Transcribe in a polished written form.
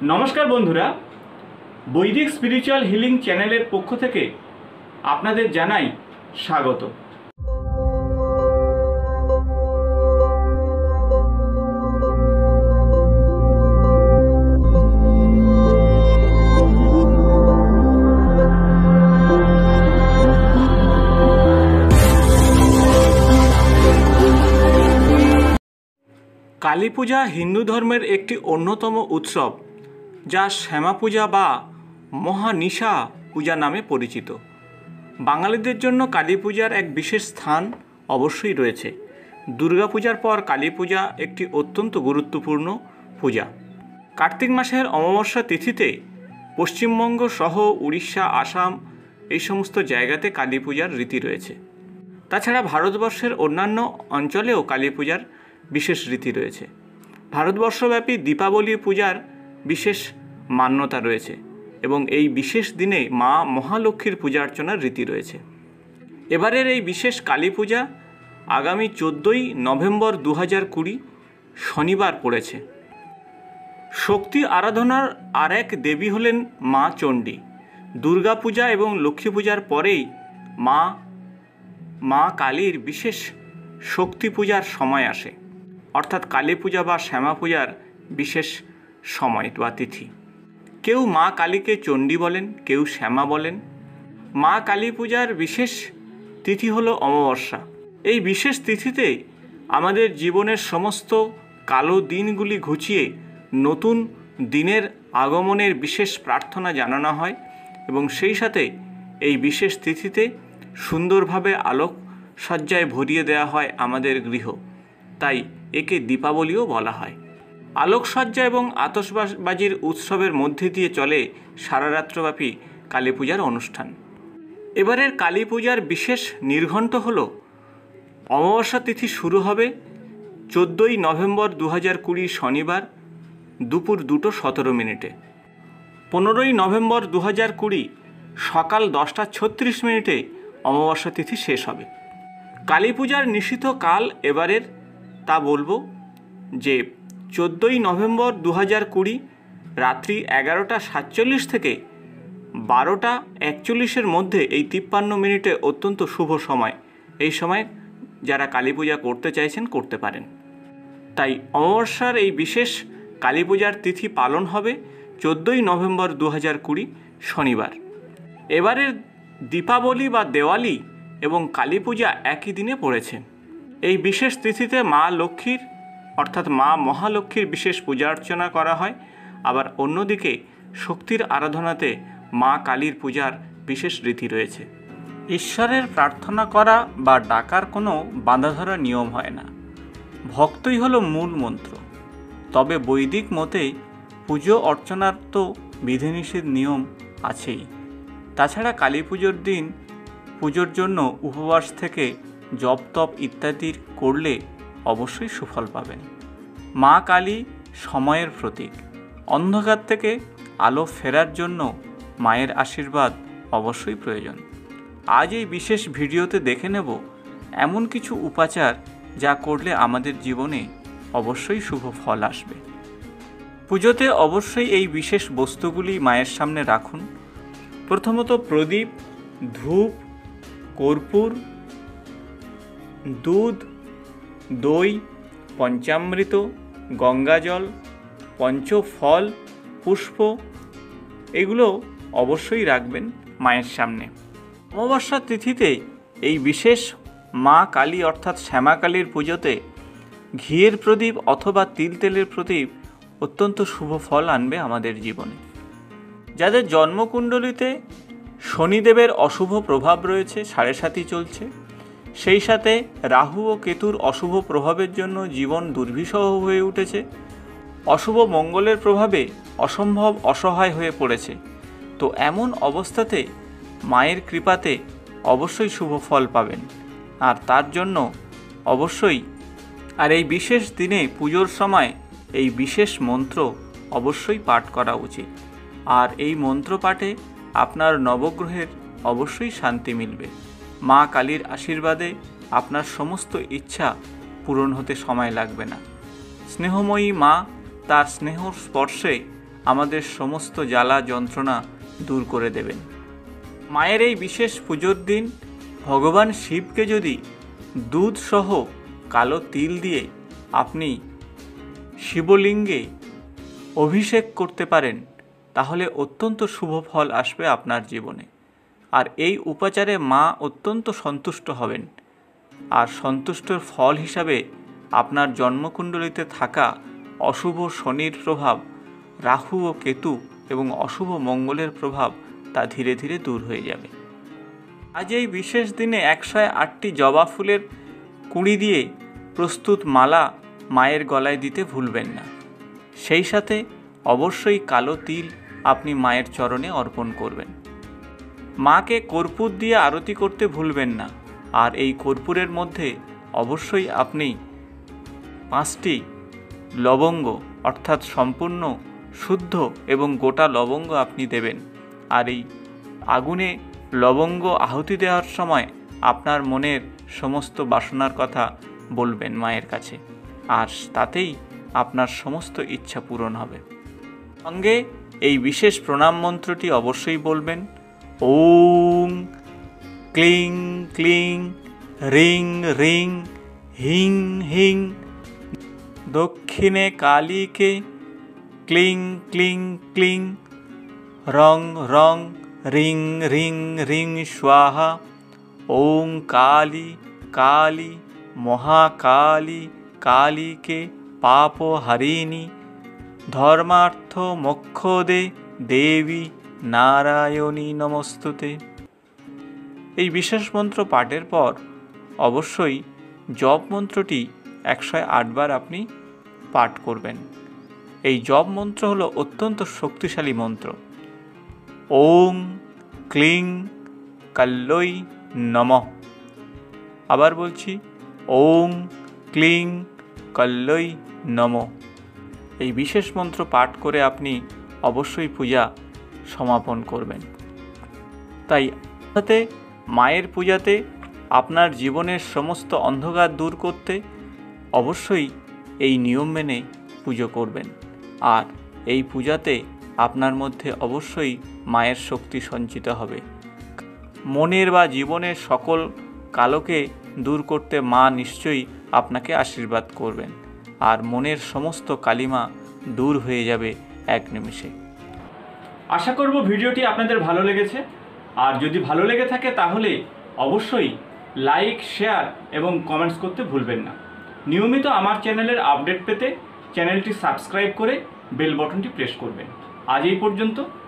নমস্কার বন্ধুরা, বৈদিক স্পিরিচুয়াল হিলিং চ্যানেলের পক্ষ থেকে আপনাদের জানাই স্বাগত। কালী পূজা হিন্দু ধর্মের একটি অন্যতম উৎসব, যা শ্যামা পূজা বা মহানিশা পূজা নামে পরিচিত। বাঙালিদের জন্য কালী পূজার এক বিশেষ স্থান অবশ্যই রয়েছে। দুর্গাপূজার পর কালী পূজা একটি অত্যন্ত গুরুত্বপূর্ণ পূজা। কার্তিক মাসের অমাবস্যা তিথিতে পশ্চিমবঙ্গ সহ উড়িষ্যা, আসাম এই সমস্ত জায়গাতে কালী পূজার রীতি রয়েছে। তাছাড়া ভারতবর্ষের অন্যান্য অঞ্চলেও কালী পূজার বিশেষ রীতি রয়েছে। ভারতবর্ষব্যাপী দীপাবলি পূজার বিশেষ মান্যতা রয়েছে এবং এই বিশেষ দিনে মা মহালক্ষ্মীর পূজা অর্চনার রীতি রয়েছে। এবারের এই বিশেষ কালী পূজা আগামী 14ই নভেম্বর 2020 শনিবার পড়েছে। শক্তি আরাধনার আর এক দেবী হলেন মা চণ্ডী। দুর্গা পূজা এবং লক্ষ্মী পূজার পরেই মা কালীর বিশেষ শক্তি পূজার সময় আসে, অর্থাৎ কালী পূজা বা শ্যামা পূজার বিশেষ সময় বা তিথি। কেউ মা কালীকে চণ্ডী বলেন, কেউ শ্যামা বলেন। মা কালী পূজার বিশেষ তিথি হলো অমাবস্যা। এই বিশেষ তিথিতে আমাদের জীবনের সমস্ত কালো দিনগুলি ঘুচিয়ে নতুন দিনের আগমনের বিশেষ প্রার্থনা জানানো হয় এবং সেই সাথে এই বিশেষ তিথিতে সুন্দরভাবে আলোকসজ্জায় ভরিয়ে দেওয়া হয় আমাদের গৃহ। তাই একে দীপাবলিও বলা হয়। আলোকসজ্জা এবং আতশবাজির উৎসবের মধ্যে দিয়ে চলে সারা রাত্রব্যাপী কালী পূজার অনুষ্ঠান। এবারের কালী পূজার বিশেষ নির্ঘণ্ট হল অমাবস্যা তিথি শুরু হবে 14ই নভেম্বর 2020 শনিবার দুপুর 2:17। 15ই নভেম্বর 2020 সকাল 10:36 অমাবস্যা তিথি শেষ হবে। কালী পূজার নিষিদ্ধ কাল এবারের তা বলবো যে 14ই নভেম্বর 2020 রাত্রি 11:47 থেকে 12:41 মধ্যে এই 53 মিনিটে অত্যন্ত শুভ সময়। এই সময় যারা কালী পূজা করতে চাইছেন করতে পারেন। তাই অমাবস্যার এই বিশেষ কালী পূজার তিথি পালন হবে 14ই নভেম্বর 2020 শনিবার। এবারের দীপাবলি বা দেওয়ালি এবং কালী পূজা একই দিনে পড়েছে। এই বিশেষ তিথিতে মা লক্ষ্মীর অর্থাৎ মা মহালক্ষ্মীর বিশেষ পূজা অর্চনা করা হয়। আবার অন্যদিকে শক্তির আরাধনাতে মা কালীর পূজার বিশেষ রীতি রয়েছে। ঈশ্বরের প্রার্থনা করা বা ডাকার কোনো বাঁধাধরা নিয়ম হয় না, ভক্তই হলো মূল মন্ত্র। তবে বৈদিক মতে পুজো অর্চনার তো বিধিনিষেধ নিয়ম আছেই। তাছাড়া কালী পুজোর দিন পুজোর জন্য উপবাস থেকে জপ তপ ইত্যাদি করলে অবশ্যই সুফল পাবেন। মা কালী সময়ের প্রতীক। অন্ধকার থেকে আলো ফেরার জন্য মায়ের আশীর্বাদ অবশ্যই প্রয়োজন। আজ এই বিশেষ ভিডিওতে দেখে নেব এমন কিছু উপাচার যা করলে আমাদের জীবনে অবশ্যই শুভ ফল আসবে। পুজোতে অবশ্যই এই বিশেষ বস্তুগুলি মায়ের সামনে রাখুন। প্রথমত প্রদীপ, ধূপ, কর্পূর, দুধ, দই, পঞ্চামৃত, গঙ্গাজল, পঞ্চফল, পুষ্প এগুলো অবশ্যই রাখবেন মায়ের সামনে। অমাবস্যা তিথিতে এই বিশেষ মা কালী অর্থাৎ শ্যামা কালীর পুজোতে ঘিয়ের প্রদীপ অথবা তিল তেলের প্রদীপ অত্যন্ত শুভ ফল আনবে আমাদের জীবনে। যাদের জন্মকুণ্ডলিতে শনিদেবের অশুভ প্রভাব রয়েছে, 7.5 চলছে, সেই সাথে রাহু ও কেতুর অশুভ প্রভাবের জন্য জীবন দুর্বিষহ হয়ে উঠেছে, অশুভ মঙ্গলের প্রভাবে অসম্ভব অসহায় হয়ে পড়েছে, তো এমন অবস্থাতে মায়ের কৃপাতে অবশ্যই শুভ ফল পাবেন। আর তার জন্য অবশ্যই এই বিশেষ দিনে পুজোর সময় এই বিশেষ মন্ত্র অবশ্যই পাঠ করা উচিত। আর এই মন্ত্র পাঠে আপনার নবগ্রহের অবশ্যই শান্তি মিলবে। মা কালীর আশীর্বাদে আপনার সমস্ত ইচ্ছা পূরণ হতে সময় লাগবে না। স্নেহময়ী মা তার স্নেহর স্পর্শে আমাদের সমস্ত জ্বালা যন্ত্রণা দূর করে দেবেন। মায়ের এই বিশেষ পুজোর দিন ভগবান শিবকে যদি দুধ সহ কালো তিল দিয়ে আপনি শিবলিঙ্গে অভিষেক করতে পারেন, তাহলে অত্যন্ত শুভ ফল আসবে আপনার জীবনে। আর এই উপাচারে মা অত্যন্ত সন্তুষ্ট হবেন। আর সন্তুষ্টর ফল হিসাবে আপনার জন্মকুণ্ডলিতে থাকা অশুভ শনির প্রভাব, রাহু ও কেতু এবং অশুভ মঙ্গলের প্রভাব তা ধীরে ধীরে দূর হয়ে যাবে। আজ এই বিশেষ দিনে 108টি জবা ফুলের কুঁড়ি দিয়ে প্রস্তুত মালা মায়ের গলায় দিতে ভুলবেন না। সেই সাথে অবশ্যই কালো তিল আপনি মায়ের চরণে অর্পণ করবেন। মাকে কর্পূর দিয়ে আরতি করতে ভুলবেন না। আর এই কর্পূরের মধ্যে অবশ্যই আপনি 5টি লবঙ্গ অর্থাৎ সম্পূর্ণ শুদ্ধ এবং গোটা লবঙ্গ আপনি দেবেন। আর এই আগুনে লবঙ্গ আহুতি দেওয়ার সময় আপনার মনের সমস্ত বাসনার কথা বলবেন মায়ের কাছে, আর তাতেই আপনার সমস্ত ইচ্ছা পূরণ হবে। সঙ্গে এই বিশেষ প্রণাম মন্ত্রটি অবশ্যই বলবেন। ওং ক্লিং ক্লিং রিং রিং হিং হিং দক্ষিণে কালীকে ক্লিং ক্লিং ক্লিং রং রং রিং রিং রিং স্বাহা। ওং কালী কালী মহাকালী কালীকে পাপহারিণী ধর্মার্থ মোক্ষদে দেবী নারায়ণী নমস্তুতে। এই বিশেষ মন্ত্র পাঠের পর অবশ্যই জপ মন্ত্রটি 108 বার আপনি পাঠ করবেন। এই জপ মন্ত্র হলো অত্যন্ত শক্তিশালী মন্ত্র। ওং ক্লিং কাল্যৈ নমঃ। আবার বলছি, ওং ক্লিং কাল্যৈ নমঃ। এই বিশেষ মন্ত্র পাঠ করে আপনি অবশ্যই পূজা সমাপন করবেন। তাই সাথে মায়ের পূজাতে আপনার জীবনের সমস্ত অন্ধকার দূর করতে অবশ্যই এই নিয়ম মেনে পুজো করবেন। আর এই পূজাতে আপনার মধ্যে অবশ্যই মায়ের শক্তি সঞ্চিত হবে। মনের বা জীবনের সকল কালোকে দূর করতে মা নিশ্চয়ই আপনাকে আশীর্বাদ করবেন। আর মনের সমস্ত কালিমা দূর হয়ে যাবে এক নিমিষে। আশা করব ভিডিওটি আপনাদের ভালো লেগেছে। আর যদি ভালো লেগে থাকে তাহলে অবশ্যই লাইক, শেয়ার এবং কমেন্টস করতে ভুলবেন না। নিয়মিত আমার চ্যানেলের আপডেট পেতে চ্যানেলটি সাবস্ক্রাইব করে বেল বাটনটি প্রেস করবেন। আজ এই পর্যন্ত।